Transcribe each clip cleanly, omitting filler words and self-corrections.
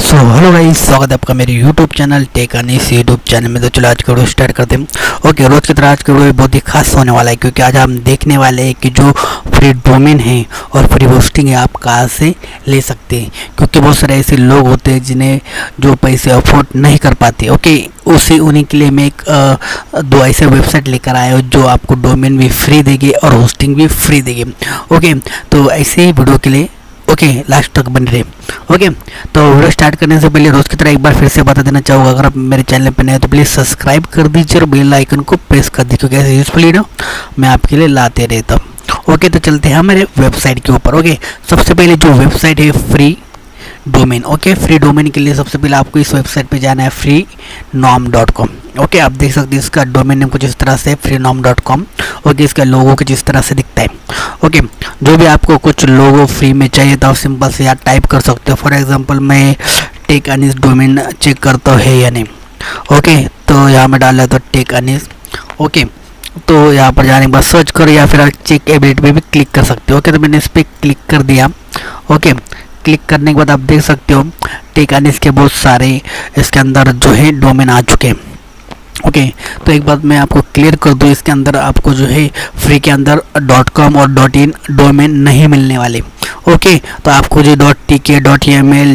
So hello guys, स्वागत है आपका मेरे YouTube channel tech Anees YouTube channel में। तो चलो आज का वीडियो स्टार्ट करते हैं। ओके, रोज की तरह आज का वीडियो बहुत ही खास होने वाला है, क्योंकि आज हम देखने वाले हैं कि जो फ्री डोमेन है और फ्री होस्टिंग है आप कहाँ से ले सकते हैं। क्योंकि बहुत सारे ऐसे लोग होते हैं जिन्हें जो पैसे अफोर्ड नहीं कर पाते। ओके, उन्हीं के लिए मैं एक दो ऐसे वेबसाइट लेकर आया हूँ जो आपको डोमेन भी फ्री देगी और होस्टिंग भी फ्री देगी। ओके, तो ऐसे ही वीडियो के लिए लास्ट तक बने रहे। ओके, तो वीडियो स्टार्ट करने से पहले रोज़ की तरह एक बार फिर से बता देना चाहूँगा, अगर आप मेरे चैनल पर नए हैं तो प्लीज़ सब्सक्राइब कर दीजिए और बेल आइकन को प्रेस कर दीजिए, क्योंकि ऐसे यूजफुल वीडियो मैं आपके लिए लाते रहता हूँ। ओके, तो चलते हैं हमारे वेबसाइट के ऊपर। ओके, सबसे पहले जो वेबसाइट है free domain. Okay, free domain के लिए सबसे पहले आपको इस वेबसाइट पे जाना है freenom.com। ओके, आप देख सकते हैं इसका डोमेन नेम कुछ इस तरह से freenom.com। ओके, इसका लोगो कुछ इस तरह से दिखता है। ओके, जो भी आपको कुछ लोगो फ्री में चाहिए तो आप सिंपल से यहाँ टाइप कर सकते हो। फॉर एग्जांपल मैं टेक अनीस डोमेन चेक करता है या नहीं। ओके, तो यहाँ में डाला तो टेक अनीस। ओके, तो यहाँ पर जाने के बाद सर्च करो या फिर चेक एबिलिटी पे भी क्लिक कर सकते हो। ओके, तो मैंने इस पर क्लिक कर दिया। ओके, क्लिक करने के बाद आप देख सकते हो टेक अनीस के बहुत सारे इसके अंदर जो है डोमेन आ चुके हैं। ओके, तो एक बात मैं आपको क्लियर कर दूँ, इसके अंदर आपको जो है फ्री के अंदर .com और .in डोमेन नहीं मिलने वाले। ओके, तो आपको जो .tk, .ml,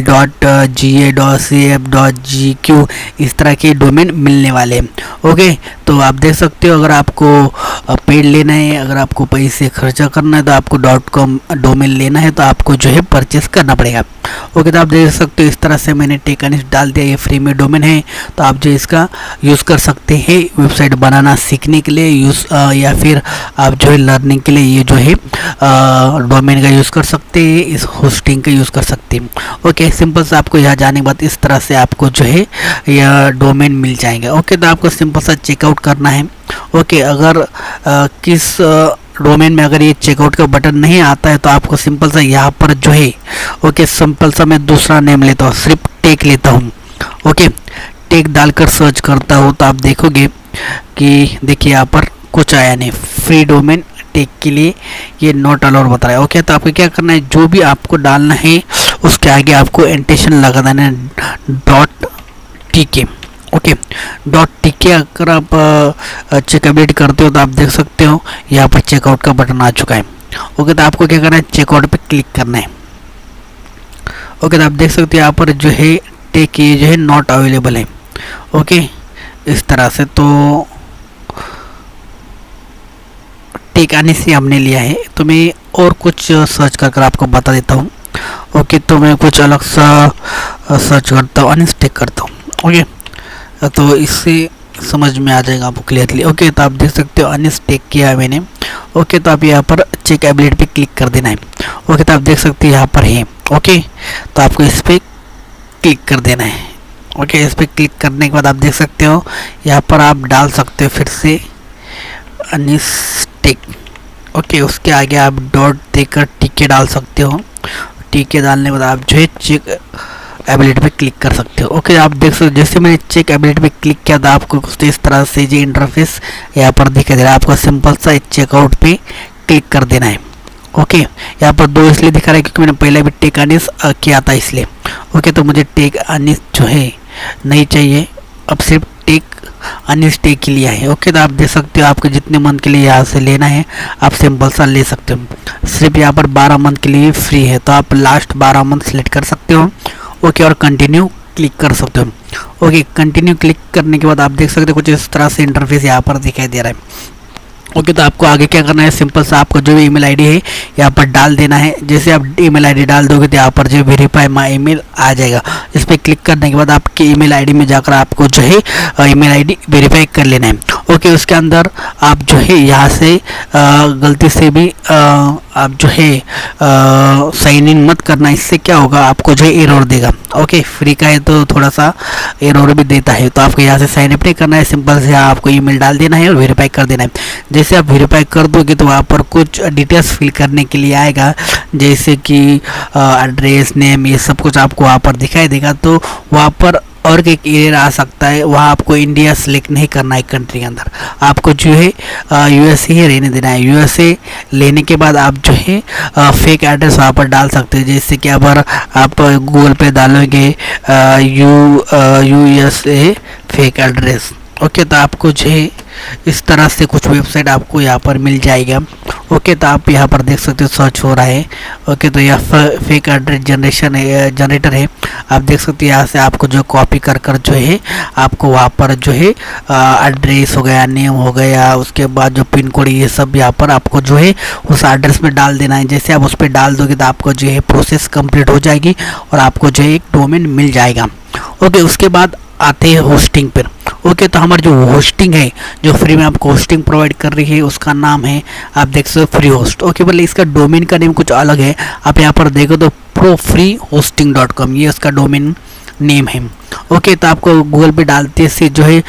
.ga, .cf, .gq इस तरह के डोमेन मिलने वाले हैं। ओके, तो आप देख सकते हो अगर आपको पेड लेना है, अगर आपको पैसे खर्चा करना है तो आपको .com डोमेन लेना है तो आपको जो है परचेस करना पड़ेगा। ओके, तो आप देख सकते हो इस तरह से मैंने टेक अनीस डाल दिया। ये फ्री में डोमेन है, तो आप जो इसका यूज़ कर सकते हैं वेबसाइट बनाना सीखने के लिए या फिर आप जो है लर्निंग के लिए ये जो है डोमेन का यूज़ कर सकते हैं, इस होस्टिंग का यूज़ कर सकते हैं। ओके, सिंपल से आपको यहाँ जाने के बाद इस तरह से आपको जो है यह डोमेन मिल जाएंगे। ओके, तो आपको सिंपल सा चेकआउट करना है। ओके, अगर किस डोमेन में अगर ये चेकआउट का बटन नहीं आता है तो आपको सिंपल सा यहाँ पर जो है ओके सिंपल सा मैं दूसरा नेम लेता हूँ, सिर्फ टेक लेता हूँ। ओके, टेक डालकर सर्च करता हूँ तो आप देखोगे कि देखिए यहाँ पर कुछ आया नहीं। फ्री डोमेन टेक के लिए ये नॉट अलाउड बता रहा है। ओके, तो आपको क्या करना है, जो भी आपको डालना है उसके आगे आपको एंटेशन लगा देना है .tk। ओके, .tk अगर आप चेकआउट करते हो तो आप देख सकते हो यहाँ पर चेकआउट का बटन आ चुका है। ओके, तो आपको क्या करना है, चेकआउट पे क्लिक करना है। ओके, तो आप देख सकते हो यहाँ पर जो है टेक ये जो है नॉट अवेलेबल है। ओके, इस तरह से तो टेक अनीस से हमने लिया है, तो मैं और कुछ सर्च कर आपको बता देता हूँ। ओके, तो मैं कुछ अलग सा सर्च करता हूँ, अनीस टेक करता हूँ। ओके, तो इससे समझ में आ जाएगा आपको क्लियरली। ओके, तो आप देख सकते हो अनीस टेक किया है मैंने। ओके, तो आप यहाँ पर चेक एबिलिटी पे क्लिक कर देना है। ओके, तो आप देख सकते हो यहाँ पर है। ओके, तो आपको इस पर क्लिक कर देना है। ओके, इस पर क्लिक करने के बाद आप देख सकते हो यहाँ पर आप डाल सकते हो फिर से अनीस टेक। ओके, उसके आगे आप डॉट देकर टीके डाल सकते हो। टीके डालने के बाद आप जो है चेक एबिलिटी पे क्लिक कर सकते हो। ओके, आप देख सकते हो जैसे मैंने चेक एबिलिटी पे क्लिक किया था आपको कुछ इस तरह से जो इंटरफेस यहाँ पर दिखाई दे रहा है। आपको सिंपल सा चेकआउट पे क्लिक कर देना है। ओके, यहाँ पर दो इसलिए दिखा रहा है क्योंकि मैंने पहले भी टेक अनीस किया था इसलिए। ओके, तो मुझे टेक अनीस जो है नहीं चाहिए, अब सिर्फ टेक अनीस टेक के लिए है। ओके, तो आप देख सकते हो आपको जितने मंथ के लिए यहाँ से लेना है आप सिंपल सा ले सकते हो। सिर्फ यहाँ पर 12 मंथ के लिए फ्री है, तो आप लास्ट 12 मंथ सेलेक्ट कर सकते हो। ओके, और कंटिन्यू क्लिक कर सकते हो। ओके, कंटिन्यू क्लिक करने के बाद आप देख सकते हो कुछ इस तरह से इंटरफेस यहाँ पर दिखाई दे रहा है। ओके, तो आपको आगे क्या करना है, सिंपल सा आपको जो ईमेल आईडी है यहाँ पर डाल देना है। जैसे आप ईमेल आईडी डाल दोगे तो यहाँ पर जो वेरीफाई माई ईमेल आ जाएगा। इस पर क्लिक करने के बाद आपके ईमेल आईडी में जाकर आपको जो है ईमेल आईडी वेरीफाई कर लेना है। ओके, उसके अंदर आप जो है यहाँ से गलती से भी आप जो है साइन इन मत करना, इससे क्या होगा आपको जो है एरर देगा। ओके, फ्री का है तो थोड़ा सा एरर भी देता है, तो आपको यहाँ से साइन अप नहीं करना है, सिंपल से आपको ईमेल डाल देना है और वेरीफाई कर देना है। जैसे आप वेरीफाई कर दोगे तो वहाँ पर कुछ डिटेल्स फिल करने के लिए आएगा, जैसे कि एड्रेस नेम ये सब कुछ आपको वहाँ पर दिखाई देगा। तो वहाँ पर और एक एरर आ सकता है, वहाँ आपको इंडिया सेलेक्ट नहीं करना है कंट्री के अंदर, आपको जो है यूएसए ही रहने देना है। यूएसए लेने के बाद आप जो है फेक एड्रेस वहाँ पर डाल सकते हैं, जैसे कि अगर आप गूगल पे डालोगे यूएसए फेक एड्रेस, ओके, तो आपको जो है इस तरह से कुछ वेबसाइट आपको यहाँ पर मिल जाएगा। ओके, तो आप यहाँ पर देख सकते हो सर्च हो रहा है। ओके, तो यह फेक एड्रेस जनरेटर है, आप देख सकते हो। यहाँ से आपको जो कॉपी कर जो है आपको वहाँ पर जो है एड्रेस हो गया, नेम हो गया, उसके बाद जो पिन कोड, ये सब यहाँ पर आपको जो है उस एड्रेस में डाल देना है। जैसे आप उस पर डाल दोगे तो आपको जो है प्रोसेस कंप्लीट हो जाएगी और आपको जो है एक डोमेन मिल जाएगा। ओके, उसके बाद आते हैं होस्टिंग पर। ओके, तो हमारी जो होस्टिंग है, जो फ्री में आपको होस्टिंग प्रोवाइड कर रही है, उसका नाम है, आप देख सकते हो, फ्री होस्ट। ओके, बोले इसका डोमेन का नेम कुछ अलग है, आप यहाँ पर देखो तो profreehosting.com, ये उसका डोमेन नेम है। ओके, तो आपको गूगल पे डालते से जो है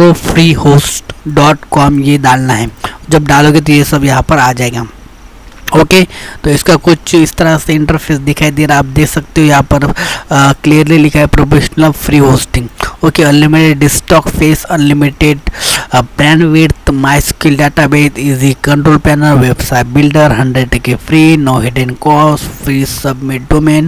profreehost.com ये डालना है। जब डालोगे तो ये सब यहाँ पर आ जाएगा। ओके, तो इसका कुछ इस तरह से इंटरफेस दिखाई दे रहा है, आप देख सकते हो। यहाँ पर क्लियरली लिखा है professional free hosting. Okay, unlimited disk space, unlimited bandwidth, MySQL database, easy control panel, website builder, 100 के free, no hidden cost, free submit domain,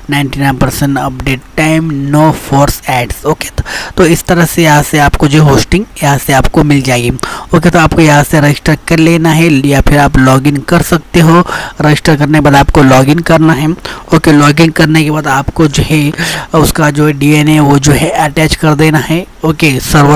99% update time, no force ads. Okay, तो इस तरह से यहाँ से आपको जो होस्टिंग यहाँ से आपको मिल जाएगी। ओके, तो आपको यहाँ से रजिस्टर कर लेना है या फिर आप लॉगिन कर सकते हो। रजिस्टर करने के बाद आपको लॉगिन करना है। ओके, लॉगिन करने के बाद आपको जो है उसका जो है डीएनए वो जो है अटैच कर देना है। ओके,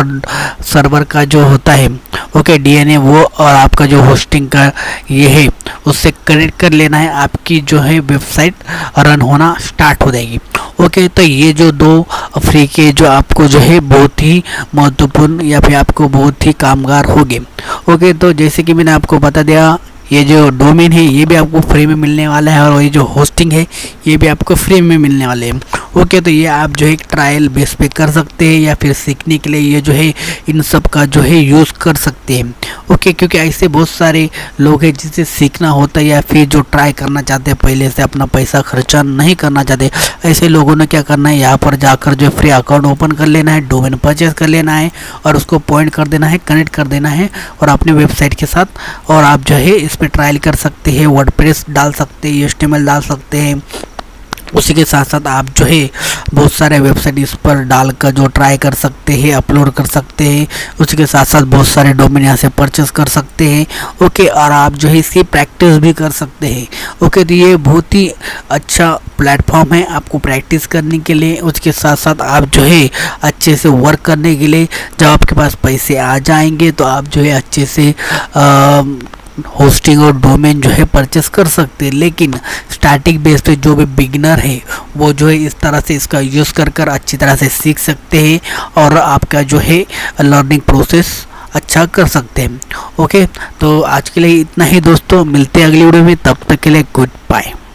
सर्वर का जो होता है, ओके, डीएनए वो और आपका जो होस्टिंग का ये है उससे कनेक्ट कर लेना है, आपकी जो है वेबसाइट रन होना स्टार्ट हो जाएगी। ओके, तो ये जो दो फ्री के जो आपको जो है बहुत ही महत्वपूर्ण या फिर आपको बहुत ही कामगार होंगे। ओके, तो जैसे कि मैंने आपको बता दिया, ये जो डोमेन है ये भी आपको फ्री में मिलने वाला है और ये जो होस्टिंग है ये भी आपको फ्री में मिलने वाले हैं। ओके, तो ये आप जो है एक ट्रायल बेस पे कर सकते हैं या फिर सीखने के लिए ये जो है इन सब का जो है यूज़ कर सकते हैं। ओके, क्योंकि ऐसे बहुत सारे लोग हैं जिसे सीखना होता है या फिर जो ट्राई करना चाहते हैं, पहले से अपना पैसा खर्चा नहीं करना चाहते, ऐसे लोगों ने क्या करना है, यहाँ पर जाकर जो फ्री अकाउंट ओपन कर लेना है, डोमेन परचेज कर लेना है और उसको पॉइंट कर देना है, कनेक्ट कर देना है और अपने वेबसाइट के साथ, और आप जो है इस पर ट्रायल कर सकते हैं, वर्डप्रेस डाल सकते हैं, HTML डाल सकते हैं। उसी के साथ साथ आप जो है बहुत सारे वेबसाइट इस पर डालकर जो ट्राई कर सकते हैं, अपलोड कर सकते हैं। उसी के साथ साथ बहुत सारे डोमेन यहाँ से परचेस कर सकते हैं। ओके, और आप जो है इसकी प्रैक्टिस भी कर सकते हैं। ओके, तो ये बहुत ही अच्छा प्लेटफॉर्म है आपको प्रैक्टिस करने के लिए। उसके साथ साथ आप जो है अच्छे से वर्क करने के लिए, जब आपके पास पैसे आ जाएंगे तो आप जो है अच्छे से होस्टिंग और डोमेन जो है परचेस कर सकते हैं। लेकिन स्टार्टिंग बेस पे जो भी बिगिनर है वो जो है इस तरह से इसका यूज़ कर अच्छी तरह से सीख सकते हैं और आपका जो है लर्निंग प्रोसेस अच्छा कर सकते हैं। ओके, तो आज के लिए इतना ही दोस्तों, मिलते हैं अगली वीडियो में, तब तक के लिए गुड बाय।